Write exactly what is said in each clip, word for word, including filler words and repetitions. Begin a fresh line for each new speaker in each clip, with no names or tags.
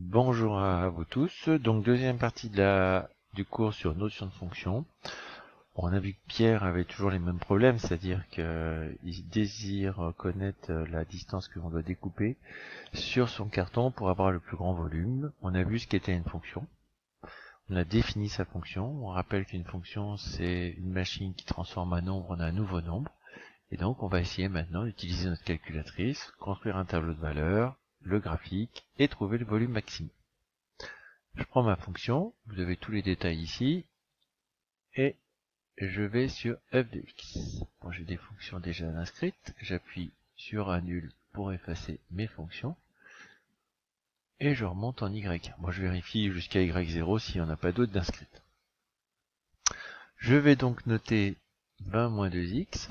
Bonjour à vous tous. Donc deuxième partie de la du cours sur notion de fonction. On a vu que Pierre avait toujours les mêmes problèmes, c'est-à-dire qu'il désire connaître la distance que l'on doit découper sur son carton pour avoir le plus grand volume. On a vu ce qu'était une fonction. On a défini sa fonction. On rappelle qu'une fonction, c'est une machine qui transforme un nombre en un nouveau nombre. Et donc on va essayer maintenant d'utiliser notre calculatrice, construire un tableau de valeurs, le graphique et trouver le volume maximum. Je prends ma fonction, vous avez tous les détails ici, et je vais sur f de x. Bon, j'ai des fonctions déjà inscrites, j'appuie sur annule pour effacer mes fonctions, et je remonte en y. Bon, je vérifie jusqu'à y zéro s'il n'y en a pas d'autres d'inscrites. Je vais donc noter vingt moins deux x.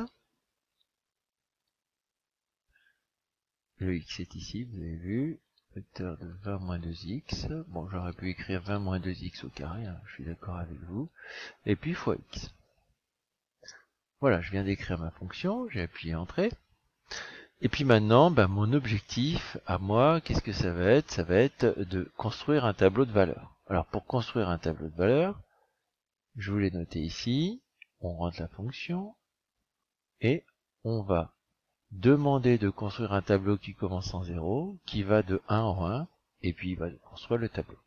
Le x est ici, vous avez vu. Vecteur de vingt moins deux x. Bon, j'aurais pu écrire vingt moins deux x au carré, hein, je suis d'accord avec vous. Et puis fois x. Voilà, je viens d'écrire ma fonction, j'ai appuyé entrée. Et puis maintenant, ben, mon objectif à moi, qu'est-ce que ça va être? Ça va être de construire un tableau de valeurs. Alors pour construire un tableau de valeurs, je vous l'ai noté ici, on rentre la fonction, et on va demander de construire un tableau qui commence en zéro, qui va de un en un, et puis il va construire le tableau.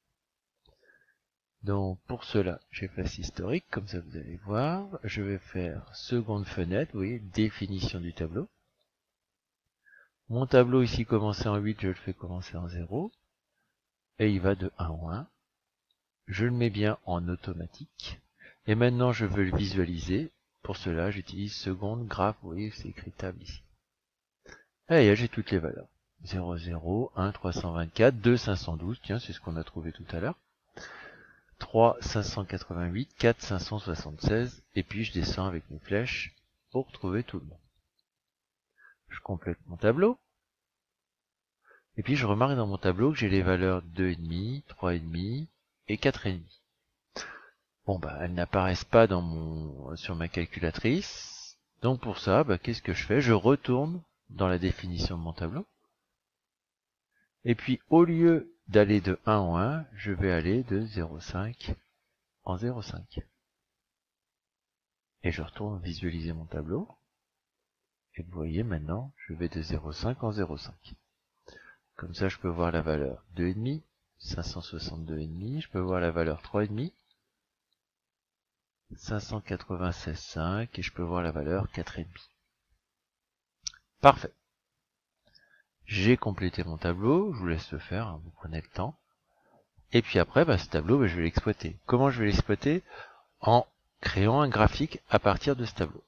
Donc pour cela, j'efface historique, comme ça vous allez voir. Je vais faire seconde fenêtre, vous voyez, définition du tableau. Mon tableau ici commençait en huit, je le fais commencer en zéro. Et il va de un en un. Je le mets bien en automatique. Et maintenant je veux le visualiser. Pour cela, j'utilise seconde graphe, vous voyez, c'est écrit table ici. Et j'ai toutes les valeurs. zéro, zéro, un, trois cent vingt-quatre, deux, cinq cent douze, tiens, c'est ce qu'on a trouvé tout à l'heure. trois, cinq cent quatre-vingt-huit, quatre, cinq cent soixante-seize, et puis je descends avec mes flèches pour trouver tout le monde. Je complète mon tableau, et puis je remarque dans mon tableau que j'ai les valeurs deux virgule cinq, trois virgule cinq et quatre virgule cinq. Bon bah elles n'apparaissent pas dans mon sur ma calculatrice, donc pour ça, bah, qu'est-ce que je fais? Je retourne dans la définition de mon tableau, et puis au lieu d'aller de un en un, je vais aller de zéro virgule cinq en zéro virgule cinq. Et je retourne visualiser mon tableau. Et vous voyez maintenant, je vais de zéro virgule cinq en zéro virgule cinq. Comme ça, je peux voir la valeur deux virgule cinq, cinq cent soixante-deux virgule cinq, je peux voir la valeur trois virgule cinq, cinq cent quatre-vingt-seize virgule cinq, et je peux voir la valeur quatre virgule cinq. Parfait. J'ai complété mon tableau, je vous laisse le faire, hein, vous prenez le temps. Et puis après, bah, ce tableau, bah, je vais l'exploiter. Comment je vais l'exploiter? En créant un graphique à partir de ce tableau.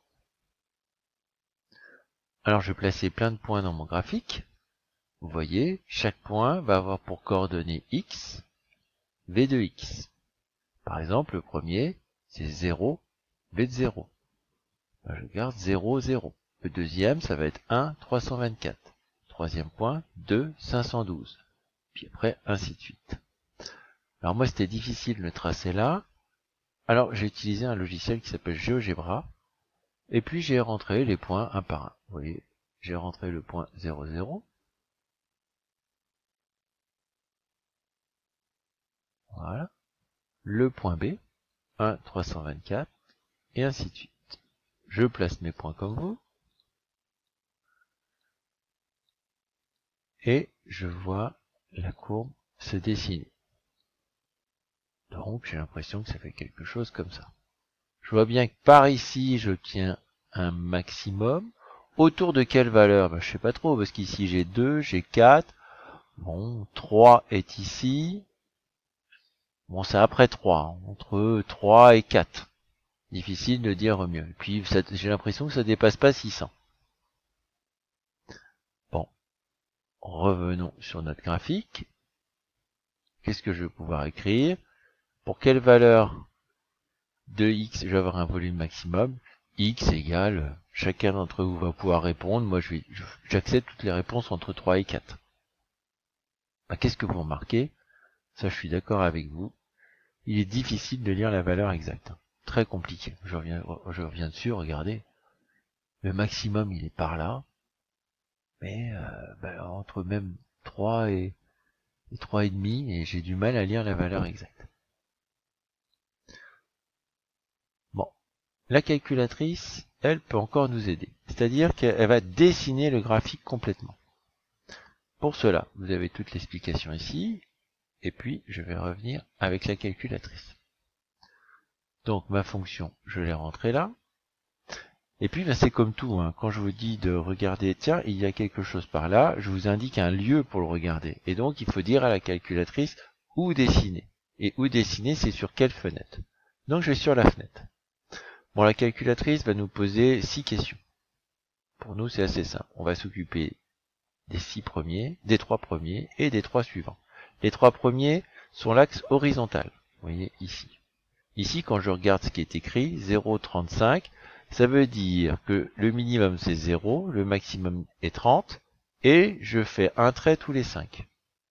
Alors je vais placer plein de points dans mon graphique. Vous voyez, chaque point va avoir pour coordonnées x, v de x. Par exemple, le premier, c'est zéro, v de zéro. Ben, je garde zéro, zéro. Le deuxième, ça va être un, trois cent vingt-quatre. Troisième point, deux, cinq cent douze. Puis après, ainsi de suite. Alors moi, c'était difficile de le tracer là. Alors j'ai utilisé un logiciel qui s'appelle GeoGebra. Et puis j'ai rentré les points un par un. Vous voyez, j'ai rentré le point zéro, zéro. Voilà. Le point B, un, trois cent vingt-quatre, et ainsi de suite. Je place mes points comme vous, et je vois la courbe se dessiner. Donc j'ai l'impression que ça fait quelque chose comme ça. Je vois bien que par ici, j'obtiens un maximum. Autour de quelle valeur? Ben, je sais pas trop, parce qu'ici j'ai deux, j'ai quatre. Bon, trois est ici. Bon, c'est après trois, hein, entre trois et quatre. Difficile de dire mieux. Et puis, j'ai l'impression que ça dépasse pas six cents. Bon, revenons sur notre graphique. Qu'est-ce que je vais pouvoir écrire? Pour quelle valeur de x je vais avoir un volume maximum? X égale, chacun d'entre vous va pouvoir répondre. Moi, je vais, j'accepte toutes les réponses entre trois et quatre. Ben, qu'est-ce que vous remarquez? Ça, je suis d'accord avec vous. Il est difficile de lire la valeur exacte. Très compliqué. Je reviens, je reviens dessus, regardez. Le maximum, il est par là. Mais euh, ben, entre même trois et, et trois virgule cinq et j'ai du mal à lire la valeur exacte. Bon, la calculatrice, elle peut encore nous aider. C'est-à-dire qu'elle va dessiner le graphique complètement. Pour cela, vous avez toute l'explication ici, et puis je vais revenir avec la calculatrice. Donc ma fonction, je l'ai rentrée là. Et puis ben, c'est comme tout, hein. Quand je vous dis de regarder, tiens, il y a quelque chose par là, je vous indique un lieu pour le regarder. Et donc il faut dire à la calculatrice où dessiner. Et où dessiner, c'est sur quelle fenêtre. Donc je vais sur la fenêtre. Bon, la calculatrice va nous poser six questions. Pour nous, c'est assez simple. On va s'occuper des six premiers, des trois premiers et des trois suivants. Les trois premiers sont l'axe horizontal. Vous voyez ici. Ici, quand je regarde ce qui est écrit, zéro virgule trente-cinq, ça veut dire que le minimum c'est zéro, le maximum est trente, et je fais un trait tous les cinq.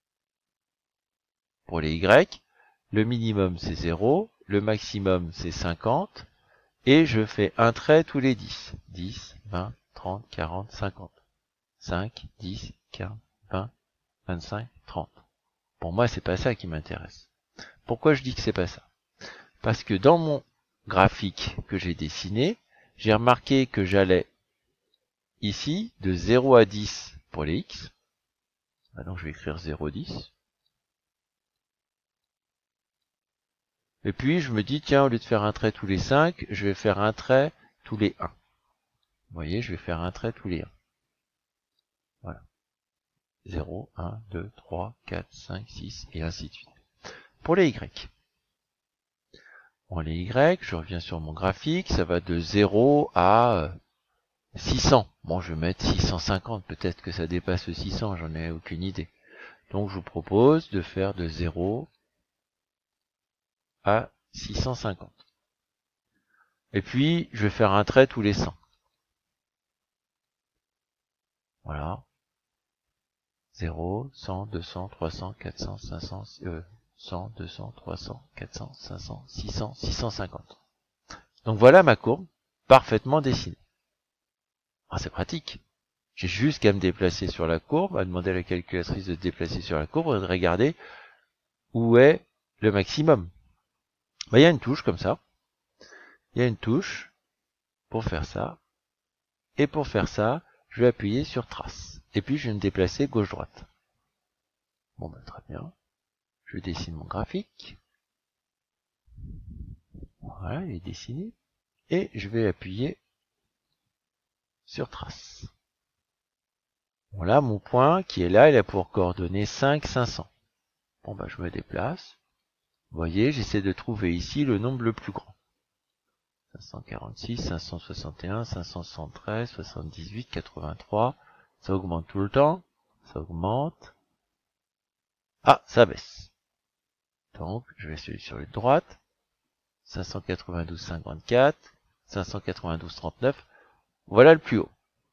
Pour les Y, le minimum c'est zéro, le maximum c'est cinquante, et je fais un trait tous les dix. dix, vingt, trente, quarante, cinquante. cinq, dix, quinze, vingt, vingt-cinq, trente. Pour moi, c'est pas ça qui m'intéresse. Pourquoi je dis que c'est pas ça? Parce que dans mon graphique que j'ai dessiné, j'ai remarqué que j'allais ici de zéro à dix pour les X. Ah donc je vais écrire zéro virgule dix. Et puis je me dis, tiens, au lieu de faire un trait tous les cinq, je vais faire un trait tous les un. Vous voyez, je vais faire un trait tous les un. Voilà. zéro, un, deux, trois, quatre, cinq, six, et ainsi de suite. Pour les Y. Pour les Y, je reviens sur mon graphique, ça va de zéro à six cents. Bon, je vais mettre six cent cinquante, peut-être que ça dépasse six cents, j'en ai aucune idée. Donc je vous propose de faire de zéro à six cent cinquante. Et puis, je vais faire un trait tous les cent. Voilà. zéro, cent, deux cents, trois cents, quatre cents, cinq cents, euh, cent, deux cents, trois cents, quatre cents, cinq cents, six cents, six cent cinquante. Donc voilà ma courbe, parfaitement dessinée. Ah, c'est pratique. J'ai juste qu'à me déplacer sur la courbe, à demander à la calculatrice de se déplacer sur la courbe et de regarder où est le maximum. Ben, il y a une touche comme ça. Il y a une touche pour faire ça. Et pour faire ça, je vais appuyer sur trace. Et puis je vais me déplacer gauche-droite. Bon ben très bien. Je dessine mon graphique. Voilà, il est dessiné. Et je vais appuyer sur trace. Bon là, mon point qui est là, il a pour coordonnées cinq, cinq cents. Bon ben je me déplace. Vous voyez, j'essaie de trouver ici le nombre le plus grand. cinq cent quarante-six, cinq cent soixante et un, cinq cent soixante-treize, soixante-dix-huit, quatre-vingt-trois. Ça augmente tout le temps. Ça augmente. Ah, ça baisse. Donc, je vais celui sur la droite. cinq cent quatre-vingt-douze, cinquante-quatre. cinq cent quatre-vingt-douze, trente-neuf. Voilà le plus haut.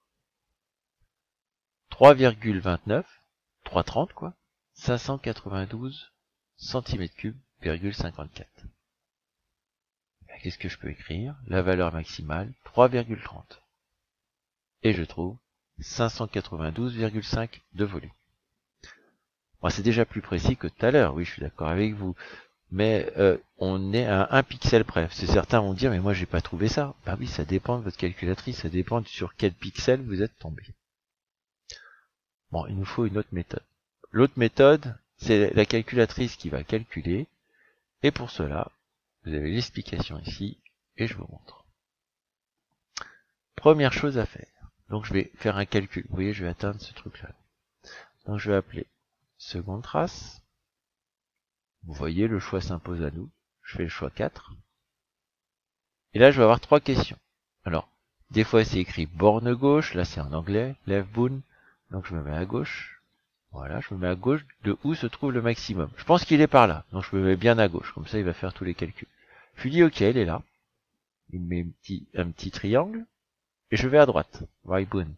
trois virgule vingt-neuf. trois virgule trente quoi. cinq cent quatre-vingt-douze centimètres cubes, virgule cinquante-quatre. Qu'est-ce que je peux écrire? La valeur maximale, trois virgule trente. Et je trouve cinq cent quatre-vingt-douze virgule cinq de volume. Bon, c'est déjà plus précis que tout à l'heure, oui, je suis d'accord avec vous. Mais euh, on est à un pixel près. C'est certains vont dire, mais moi j'ai pas trouvé ça. Bah oui, ça dépend de votre calculatrice, ça dépend sur quel pixel vous êtes tombé. Bon, il nous faut une autre méthode. L'autre méthode, c'est la calculatrice qui va calculer. Et pour cela, vous avez l'explication ici, et je vous montre. Première chose à faire. Donc je vais faire un calcul. Vous voyez, je vais atteindre ce truc-là. Donc je vais appeler seconde trace. Vous voyez, le choix s'impose à nous. Je fais le choix quatre. Et là, je vais avoir trois questions. Alors, des fois, c'est écrit borne gauche. Là, c'est en anglais. Left bound. Donc, je me mets à gauche. Voilà, je me mets à gauche de où se trouve le maximum. Je pense qu'il est par là. Donc, je me mets bien à gauche. Comme ça, il va faire tous les calculs. Je lui dis OK, il est là. Il me met un petit, un petit triangle. Et je vais à droite. Right bound.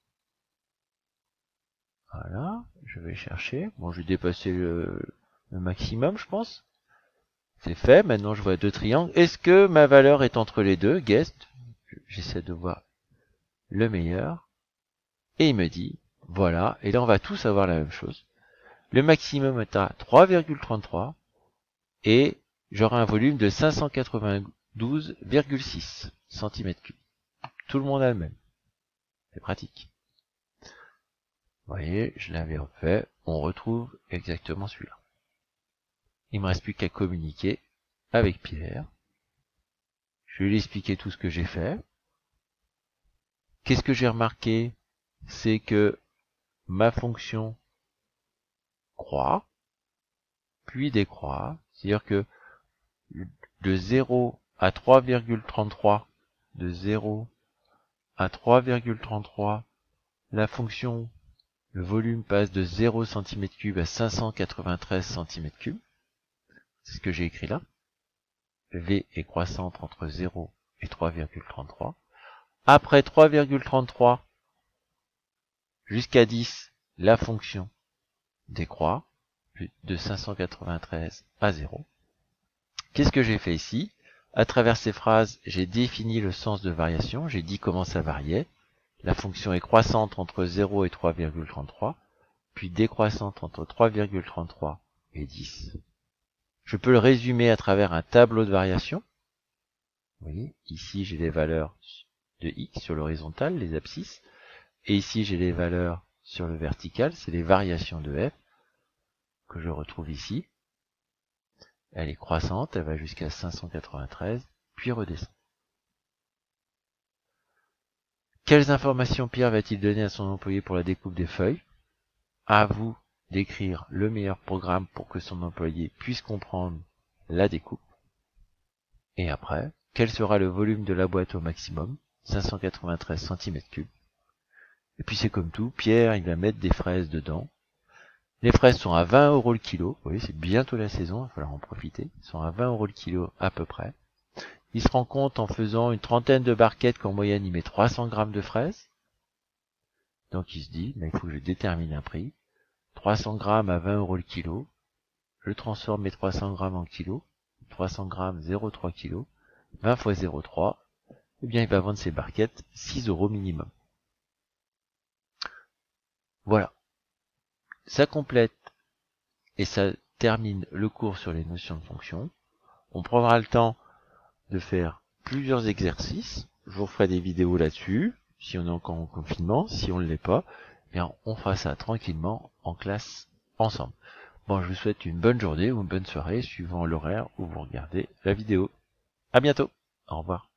Voilà, je vais chercher. Bon, je vais dépasser le... le maximum, je pense. C'est fait, maintenant je vois deux triangles. Est-ce que ma valeur est entre les deux? Guess. J'essaie de voir le meilleur. Et il me dit, voilà, et là on va tous avoir la même chose. Le maximum est à trois virgule trente-trois et j'aurai un volume de cinq cent quatre-vingt-douze virgule six centimètres cubes. Tout le monde a le même. C'est pratique. Vous voyez, je l'avais refait. On retrouve exactement celui-là. Il me reste plus qu'à communiquer avec Pierre. Je vais lui expliquer tout ce que j'ai fait. Qu'est-ce que j'ai remarqué? C'est que ma fonction croît, puis décroît. C'est-à-dire que de zéro à trois virgule trente-trois, de zéro à trois virgule trente-trois, la fonction, le volume passe de zéro centimètre cube à cinq cent quatre-vingt-treize centimètres cubes. C'est ce que j'ai écrit là. V est croissante entre zéro et trois virgule trente-trois. Après trois virgule trente-trois jusqu'à dix, la fonction décroît de cinq cent quatre-vingt-treize à zéro. Qu'est-ce que j'ai fait ici? À travers ces phrases, j'ai défini le sens de variation, j'ai dit comment ça variait. La fonction est croissante entre zéro et trois virgule trente-trois, puis décroissante entre trois virgule trente-trois et dix. Je peux le résumer à travers un tableau de variation. Vous voyez, ici j'ai les valeurs de x sur l'horizontale, les abscisses, et ici j'ai les valeurs sur le vertical, c'est les variations de f que je retrouve ici. Elle est croissante, elle va jusqu'à cinq cent quatre-vingt-treize, puis redescend. Quelles informations Pierre va-t-il donner à son employé pour la découpe des feuilles? À vous d'écrire le meilleur programme pour que son employé puisse comprendre la découpe. Et après, quel sera le volume de la boîte au maximum? cinq cent quatre-vingt-treize centimètres cubes. Et puis c'est comme tout, Pierre il va mettre des fraises dedans. Les fraises sont à vingt euros le kilo. Vous voyez, c'est bientôt la saison, il va falloir en profiter. Ils sont à vingt euros le kilo à peu près. Il se rend compte en faisant une trentaine de barquettes qu'en moyenne il met trois cents grammes de fraises. Donc il se dit, mais il faut que je détermine un prix. trois cents grammes à vingt euros le kilo. Je transforme mes trois cents grammes en kilos. trois cents grammes, zéro virgule trois kilos. vingt fois zéro virgule trois. Eh bien, il va vendre ses barquettes six euros minimum. Voilà. Ça complète et ça termine le cours sur les notions de fonction. On prendra le temps de faire plusieurs exercices. Je vous ferai des vidéos là-dessus, si on est encore en confinement. Si on ne l'est pas, eh bien, on fera ça tranquillement en classe ensemble. Bon, je vous souhaite une bonne journée ou une bonne soirée, suivant l'horaire où vous regardez la vidéo. À bientôt. Au revoir.